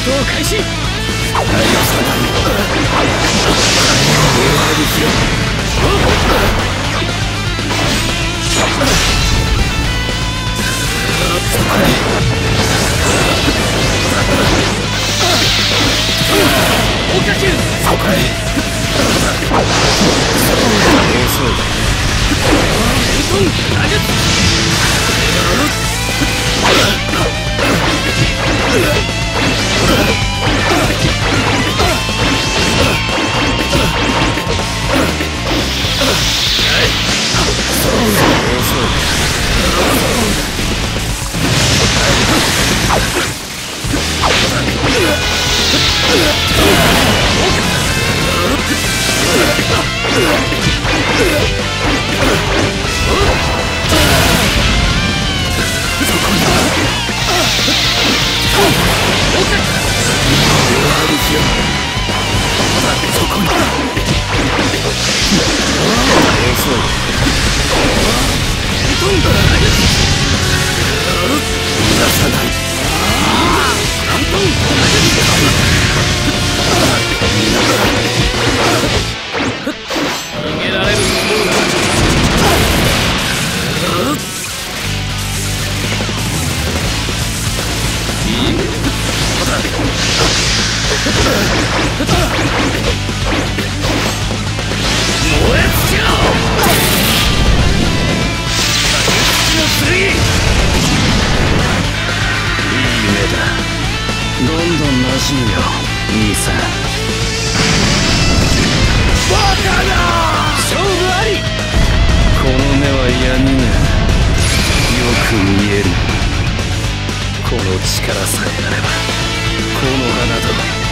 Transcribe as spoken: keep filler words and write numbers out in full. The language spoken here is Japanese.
闘開始。おかきゅうそこへトン投げどんどん馴染むよ兄さん。バカだ。勝負あり。この目は闇がよく見える。この力さえあればこの花と